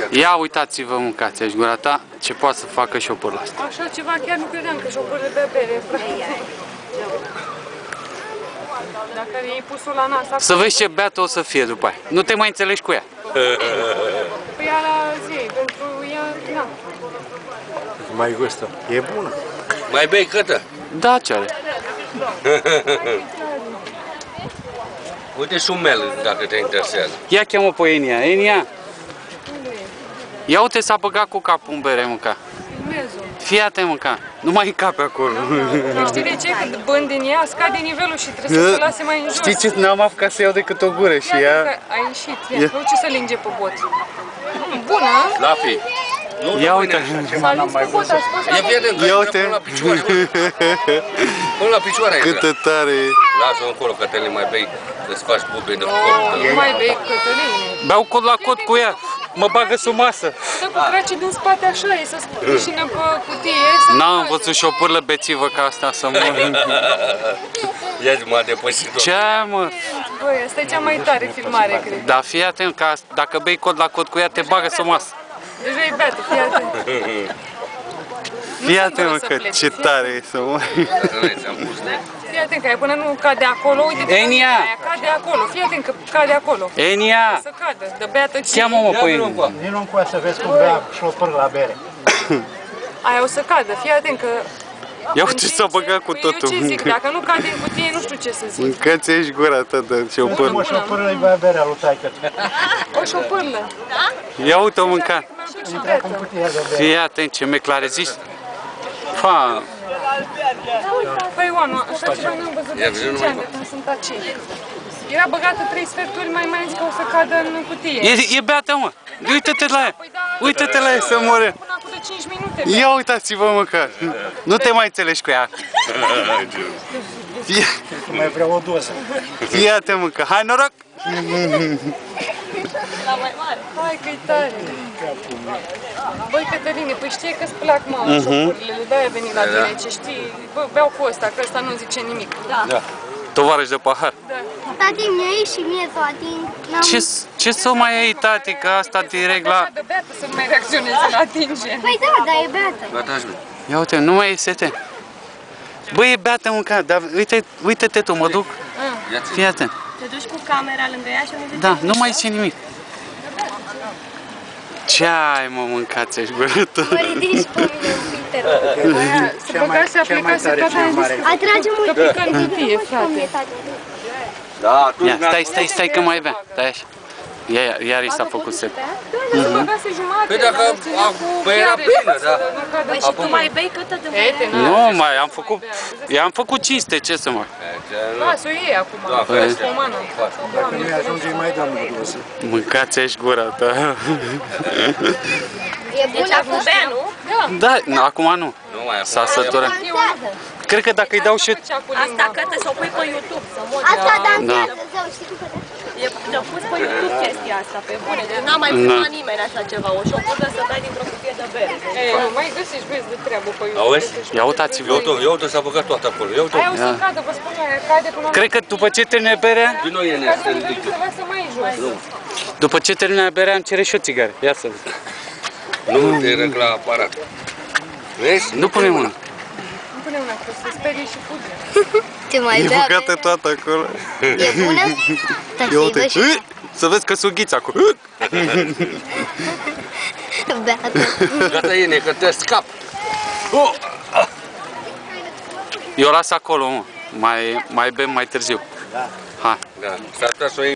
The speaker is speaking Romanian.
Ia uitați-vă, mâncați aici gura ta, ce poate să facă șopârul ăsta. Așa ceva chiar nu credeam că șopârle bea bere, frate. Dacă i-ai pus-o la nas... Să vezi ce beată o să fie după aia. Nu te mai înțelegi cu ea. Păi ea la zi, pentru ea, na. Mai gustă. E bună. Mai bei câtă? Da, ce are? Uite și un mel, dacă te interesează. Ia cheamă pe Enia. Enia! Ia uite, s-a băgat cu capul în bere, mânca. Fii atent, mânca. Nu mai încape acolo. Știi de ce? Că bând din ea, scade nivelul și trebuie să se lase mai în jos. Știi ce? N-am apucat să iau decât o gură și ea... A ieșit, ia. Nu ce să linge pe bot. Bună! Lafi! Ia uite! S-a lins pe bot, a spus. Ia fii Ia uite! până la picioare. Până la picioare e. Câtă tare e! Lasă-o încolo, Cătălin, mai bei, să-ți faci bube de cod. Nu mai bei, Cătălin. Beau cod la cod cu ea! Mă bagă sub masă! Stă cu crace din spate așa, e să spășină pe cutie. N-am văzut șopârlă bețivă ca asta să mor. Ia-ți m-a depășit-o. Ce, mă? Băi, asta e cea mai tare filmare, cred. Dar fii atent, că dacă bei cod la cod cu ea, te bagă sub masă. Deja e beată, fii atent. Fii atent, mă, că ce tare e să mor. Fii atent, că aia până nu cade acolo, uite-te. Enia! Aia cade acolo, fii atent că cade acolo. Enia! Să cadă, de beată ce. Cheamă-mă pe Enia. Vino încoa să vezi cum bea șopâr la bere. Aia o să cadă, fii atent că... Ia uite ce s-a băgat cu totul. Eu ce zic, dacă nu cade în cutie, nu știu ce să zic. Mâncați aici gura ta de șopârlă. O șopâră îi bea berea lui taică. O șopârlă. Ia uite-o mânca. Intra cu cutia de bere. Fii atent, ce meclare zici. Fa. Păi, Oanu, așa ceva n-am văzut de 5 ani de când sunt aici. Era băgată 3 sferturi, mai zis că o să cadă în cutie. E beată, mă. Uite-te la ea. Uite-te la ea să moare. Până acum de 5 minute. Ia uitați-vă, măcar. Nu te mai înțelegi cu ea. Mai vreau o doză. Fii atent, mâncă. Hai, noroc! Hai că-i tare. Băi, Cătăline, păi știi că-ți plac, mă, șopurile, de-aia venit la tine, ce știi, bă, beau cu ăsta, că ăsta nu zice nimic. Da. Tovarăș de pahar. Tati, mi-a ieșit și mie să o ating. Ce să mai iei, tati, că asta direct la... Așa de beată să nu mai reacționeze la atingere. Păi da, dar e beată. Gata, Ia uite, nu mai e sete. Bă, e beată, mânca, dar uite-te tu, mă duc. Fii atent. Te duci cu camera lângă ea și nu zici. Da, nu mai zice nimic. Ce ai, mă, mâncați aici, gurătă? Mă ridici pe mine un pic, te rog. Aia, se băgase, aplicase, tata a zis Atrage mult. că pică în cutie, frate. Da, tu Ia, stai că mai bea. Stai așa. Iar i s-a făcut set. Se băgase jumate. Păi dacă păi era plină, da. Păi și tu mai bei câtă de mai. Nu, mai am făcut cinste, ce să mai. Lasă-o ei acum, pomană. Dacă nu-i ajunge, îi mai dăm o doză. Mâncați aici gura ta. E bună cu bea, nu? Da, acum nu. Nu mai S-a săturat. Cred că dacă îi dau și... Asta cătă să o pui pe YouTube, să mori. Asta dansează, zău, știi cum că E pus pe YouTube chestia asta, pe bune. Deci n-a mai filmat nimeni așa ceva. O șopârlă să dai dintr-o cutie de bere. Ei, nu, mai găsești, vezi, de treabă pe YouTube. Auzi? Ia uitați-vă. Ia uite, s-a băgat toată acolo. Ia uite. Aia o să cadă, vă spun, aia cade până la... Cred că după ce termină berea, Din nou e Cade neastă. nivelul să lasă mai jos. după ce termină berea, îmi cere și o țigară. Ia să vezi. Nu te râg la aparat. Vezi? Nu pune mână. Nu pune una, că se sperie și fuge. te mai E bea. băgată toată acolo. E bună? Ia uite. Să vezi că sughiți acolo. Beată. Gata, Iene, că te scap. Eu las acolo, mă. Mai bem mai târziu. Da. Hai. Da, s-ar putea să o iei